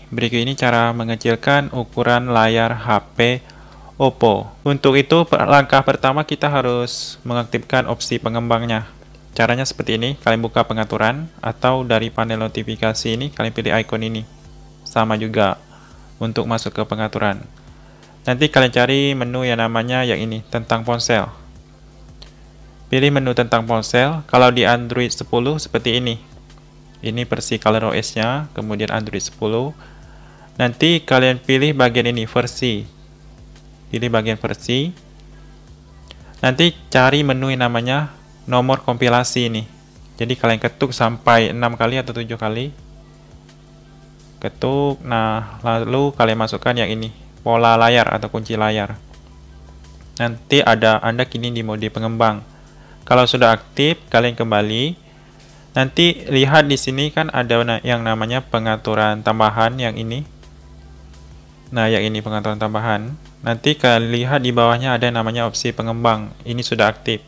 Berikut ini cara mengecilkan ukuran layar HP Oppo. Untuk itu, langkah pertama kita harus mengaktifkan opsi pengembangnya. Caranya seperti ini, kalian buka pengaturan, atau dari panel notifikasi ini, kalian pilih icon ini. Sama juga untuk masuk ke pengaturan. Nanti kalian cari menu yang namanya yang ini, tentang ponsel. Pilih menu tentang ponsel. Kalau di Android 10 seperti ini. Ini versi ColorOS-nya, kemudian Android 10. Nanti kalian pilih bagian ini, versi. Pilih bagian versi. Nanti cari menu yang namanya nomor kompilasi ini. Jadi kalian ketuk sampai 6 kali atau 7 kali. Ketuk. Nah, lalu kalian masukkan yang ini, pola layar atau kunci layar. Nanti Anda kini di mode pengembang. Kalau sudah aktif, kalian kembali. Nanti lihat di sini kan ada yang namanya pengaturan tambahan yang ini. Nah, yang ini pengaturan tambahan. Nanti kalian lihat di bawahnya ada yang namanya opsi pengembang. Ini sudah aktif.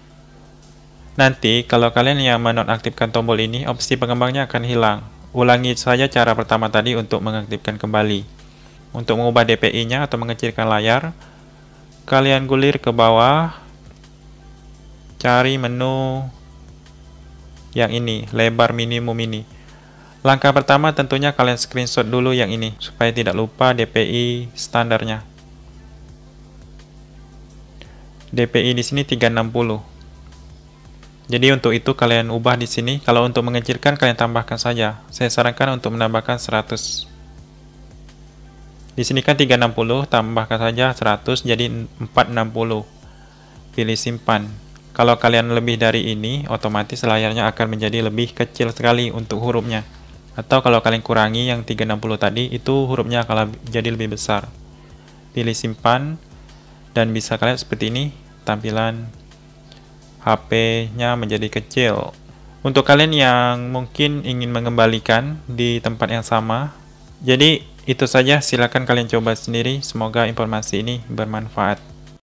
Nanti kalau kalian yang menonaktifkan tombol ini, opsi pengembangnya akan hilang. Ulangi saja cara pertama tadi untuk mengaktifkan kembali. Untuk mengubah DPI-nya atau mengecilkan layar, kalian gulir ke bawah. Cari menu yang ini, lebar minimum ini. Langkah pertama tentunya kalian screenshot dulu yang ini, supaya tidak lupa DPI standarnya. DPI di sini 360. Jadi untuk itu kalian ubah di sini. Kalau untuk mengecilkan kalian tambahkan saja. Saya sarankan untuk menambahkan 100. Di sini kan 360, tambahkan saja 100 jadi 460. Pilih simpan. Kalau kalian lebih dari ini, otomatis layarnya akan menjadi lebih kecil sekali untuk hurufnya. Atau kalau kalian kurangi yang 360 tadi, itu hurufnya akan jadi lebih besar. Pilih simpan, dan bisa kalian seperti ini, tampilan HP-nya menjadi kecil. Untuk kalian yang mungkin ingin mengembalikan di tempat yang sama, jadi itu saja, silakan kalian coba sendiri. Semoga informasi ini bermanfaat.